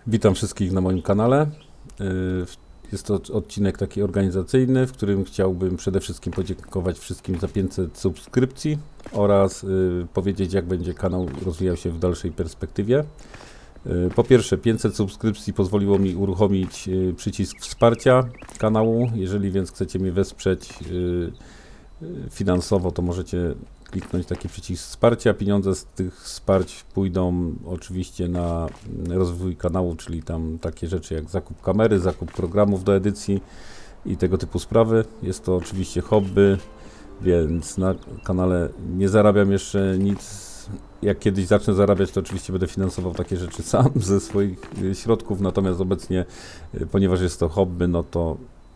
Witam wszystkich na moim kanale. Jest to odcinek taki organizacyjny, w którym chciałbym przede wszystkim podziękować wszystkim za 500 subskrypcji oraz powiedzieć, jak będzie kanał rozwijał się w dalszej perspektywie. Po pierwsze, 500 subskrypcji pozwoliło mi uruchomić przycisk wsparcia kanału. Jeżeli więc chcecie mnie wesprzeć finansowo, to możecie kliknąć taki przycisk wsparcia. Pieniądze z tych wsparć pójdą oczywiście na rozwój kanału, czyli tam takie rzeczy jak zakup kamery, zakup programów do edycji i tego typu sprawy. Jest to oczywiście hobby, więc na kanale nie zarabiam jeszcze nic. Jak kiedyś zacznę zarabiać, to oczywiście będę finansował takie rzeczy sam ze swoich środków, natomiast obecnie, ponieważ jest to hobby, no to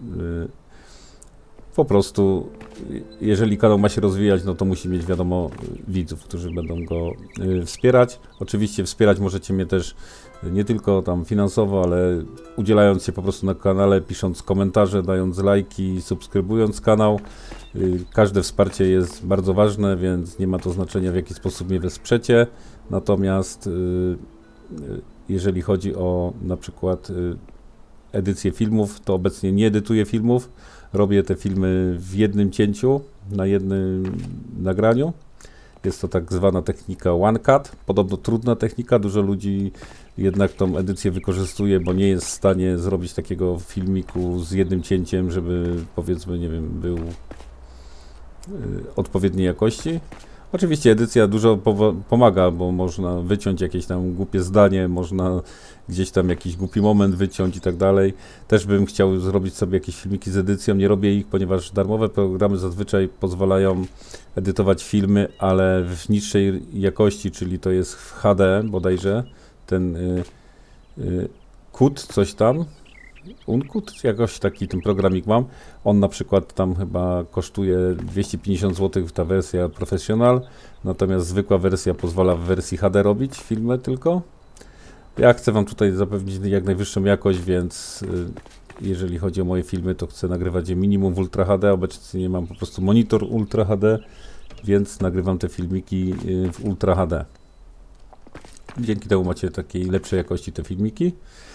po prostu, jeżeli kanał ma się rozwijać, no to musi mieć, wiadomo, widzów, którzy będą go wspierać. Oczywiście wspierać możecie mnie też nie tylko tam finansowo, ale udzielając się po prostu na kanale, pisząc komentarze, dając lajki, subskrybując kanał. Każde wsparcie jest bardzo ważne, więc nie ma to znaczenia, w jaki sposób mnie wesprzecie. Natomiast jeżeli chodzi o na przykład edycję filmów, to obecnie nie edytuję filmów. Robię te filmy w jednym cięciu, na jednym nagraniu. Jest to tak zwana technika one cut. Podobno trudna technika, dużo ludzi jednak tą edycję wykorzystuje, bo nie jest w stanie zrobić takiego filmiku z jednym cięciem, żeby, powiedzmy, nie wiem, był odpowiedniej jakości. Oczywiście edycja dużo pomaga, bo można wyciąć jakieś tam głupie zdanie, można gdzieś tam jakiś głupi moment wyciąć i tak dalej. Też bym chciał zrobić sobie jakieś filmiki z edycją, nie robię ich, ponieważ darmowe programy zazwyczaj pozwalają edytować filmy, ale w niższej jakości, czyli to jest w HD bodajże, ten KUT, coś tam, Uncut, jakoś taki ten programik mam. On na przykład tam chyba kosztuje 250 zł, ta wersja Professional, natomiast zwykła wersja pozwala w wersji HD robić filmy tylko. Ja chcę Wam tutaj zapewnić jak najwyższą jakość, więc jeżeli chodzi o moje filmy, to chcę nagrywać je minimum w Ultra HD. Obecnie mam po prostu monitor Ultra HD, więc nagrywam te filmiki w Ultra HD. Dzięki temu macie takiej lepszej jakości te filmiki.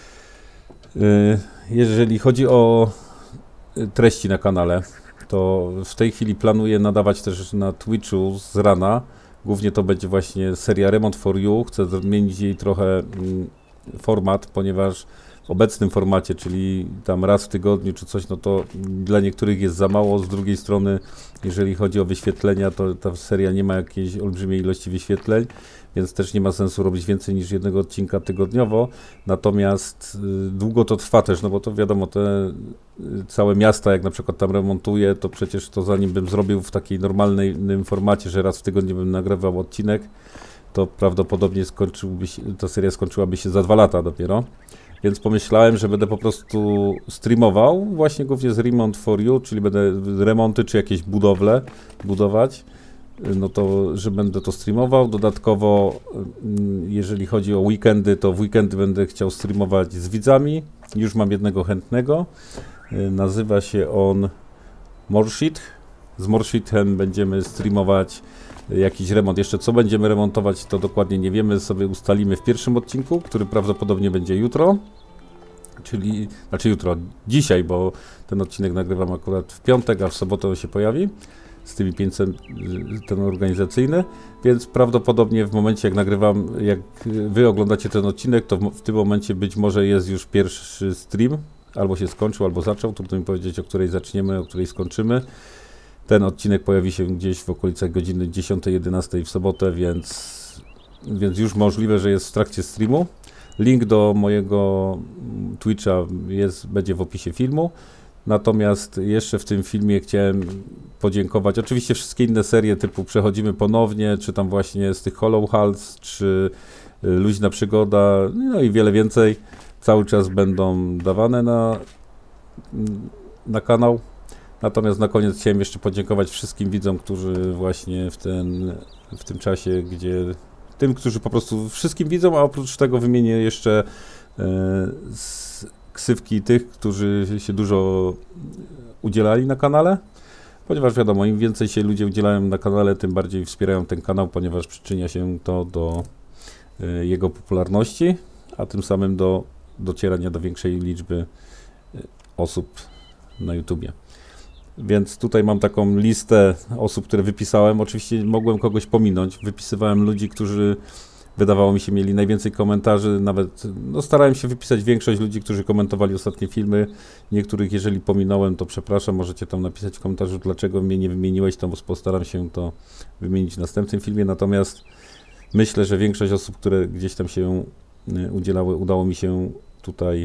Jeżeli chodzi o treści na kanale, to w tej chwili planuję nadawać też na Twitchu z rana. Głównie to będzie właśnie seria Remont for You. Chcę zmienić jej trochę format, ponieważ w obecnym formacie, czyli tam raz w tygodniu czy coś, no to dla niektórych jest za mało. Z drugiej strony, jeżeli chodzi o wyświetlenia, to ta seria nie ma jakiejś olbrzymiej ilości wyświetleń, więc też nie ma sensu robić więcej niż jednego odcinka tygodniowo. Natomiast długo to trwa też, no bo to wiadomo, te całe miasta, jak na przykład tam remontuję, to przecież to zanim bym zrobił w takiej normalnym formacie, że raz w tygodniu bym nagrywał odcinek, to prawdopodobnie ta seria skończyłaby się za 2 lata dopiero. Więc pomyślałem, że będę po prostu streamował, właśnie głównie z Remont for You, czyli będę remonty czy jakieś budowle budować, no to, że będę to streamował. Dodatkowo, jeżeli chodzi o weekendy, to w weekendy będę chciał streamować z widzami. Już mam jednego chętnego. Nazywa się on Morshid. Z Morshidem będziemy streamować jakiś remont. Jeszcze co będziemy remontować, to dokładnie nie wiemy, sobie ustalimy w pierwszym odcinku, który prawdopodobnie będzie jutro, czyli, znaczy jutro, dzisiaj, bo ten odcinek nagrywam akurat w piątek, a w sobotę on się pojawi, z tymi 500, ten organizacyjny, więc prawdopodobnie w momencie jak nagrywam, jak wy oglądacie ten odcinek, to w tym momencie być może jest już pierwszy stream, albo się skończył, albo zaczął, trudno mi powiedzieć, o której zaczniemy, o której skończymy. Ten odcinek pojawi się gdzieś w okolicach godziny 10-11 w sobotę, więc już możliwe, że jest w trakcie streamu. Link do mojego Twitcha będzie w opisie filmu. Natomiast jeszcze w tym filmie chciałem podziękować. Oczywiście wszystkie inne serie typu Przechodzimy ponownie, czy tam właśnie z tych Hollow Halls, czy Luźna przygoda, no i wiele więcej. Cały czas będą dawane na kanał. Natomiast na koniec chciałem jeszcze podziękować wszystkim widzom, którzy właśnie w tym czasie, którzy po prostu wszystkim widzą, a oprócz tego wymienię jeszcze ksywki tych, którzy się dużo udzielali na kanale, ponieważ wiadomo, im więcej się ludzie udzielają na kanale, tym bardziej wspierają ten kanał, ponieważ przyczynia się to do jego popularności, a tym samym do docierania do większej liczby osób na YouTubie. Więc tutaj mam taką listę osób, które wypisałem. Oczywiście mogłem kogoś pominąć. Wypisywałem ludzi, którzy wydawało mi się mieli najwięcej komentarzy. Nawet no, starałem się wypisać większość ludzi, którzy komentowali ostatnie filmy. Niektórych, jeżeli pominąłem, to przepraszam. Możecie tam napisać w komentarzu, dlaczego mnie nie wymieniłeś, to postaram się to wymienić w następnym filmie. Natomiast myślę, że większość osób, które gdzieś tam się udzielały, udało mi się tutaj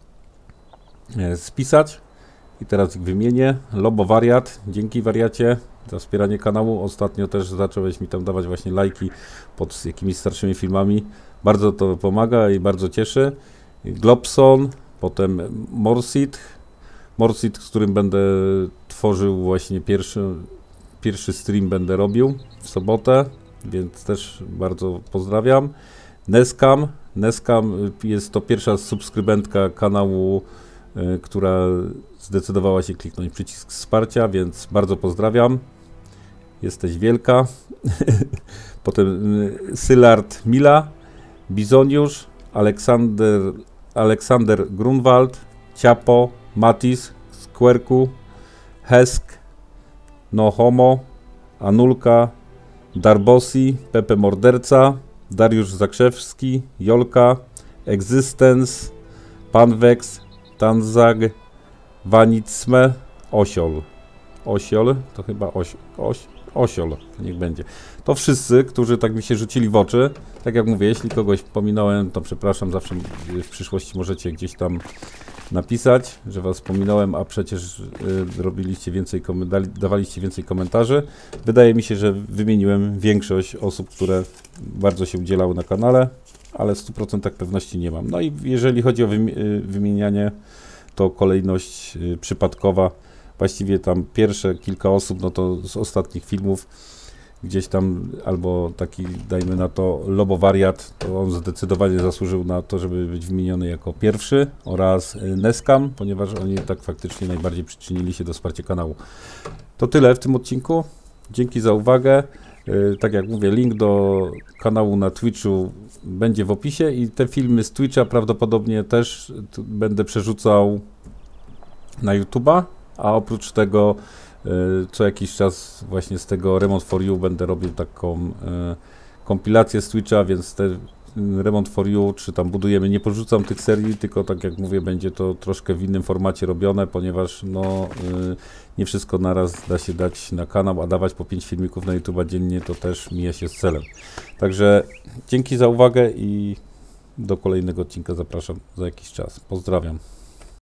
spisać. I teraz ich wymienię. Lobo Wariat, dzięki wariacie za wspieranie kanału. Ostatnio też zacząłeś mi tam dawać właśnie lajki pod jakimiś starszymi filmami. Bardzo to pomaga i bardzo cieszy. Globson, potem Morsid, z którym będę tworzył właśnie pierwszy stream będę robił w sobotę, więc też bardzo pozdrawiam. Neskam jest to pierwsza subskrybentka kanału, która zdecydowała się kliknąć przycisk wsparcia, więc bardzo pozdrawiam. Jesteś wielka. Potem Sylard Mila, Bizoniusz, Aleksander Grunwald, Ciapo, Matis, Skwerku, Hesk, No Homo, Anulka, Darbosi, Pepe Morderca, Dariusz Zakrzewski, Jolka, Existence, Panwex, Tanzag, Wanicme, Osiol, to chyba Osiol, niech będzie. To wszyscy, którzy tak mi się rzucili w oczy. Tak jak mówię, jeśli kogoś pominąłem, to przepraszam, zawsze w przyszłości możecie gdzieś tam napisać, że was pominąłem, a przecież dawaliście więcej komentarzy. Wydaje mi się, że wymieniłem większość osób, które bardzo się udzielały na kanale, ale w 100% pewności nie mam. No i jeżeli chodzi o wymienianie, to kolejność przypadkowa. Właściwie tam pierwsze kilka osób, no to z ostatnich filmów gdzieś tam, albo taki, dajmy na to, Lobo Wariat, to on zdecydowanie zasłużył na to, żeby być wymieniony jako pierwszy, oraz Neskam, ponieważ oni tak faktycznie najbardziej przyczynili się do wsparcia kanału. To tyle w tym odcinku. Dzięki za uwagę. Tak jak mówię, link do kanału na Twitchu będzie w opisie i te filmy z Twitcha prawdopodobnie też będę przerzucał na YouTube'a, a oprócz tego co jakiś czas właśnie z tego Remont for You będę robił taką kompilację z Twitcha, więc te Remont for You, czy tam budujemy, nie porzucam tych serii, tylko tak jak mówię, będzie to troszkę w innym formacie robione, ponieważ no nie wszystko naraz da się dać na kanał, a dawać po 5 filmików na YouTube'a dziennie to też mija się z celem. Także dzięki za uwagę i do kolejnego odcinka zapraszam za jakiś czas. Pozdrawiam.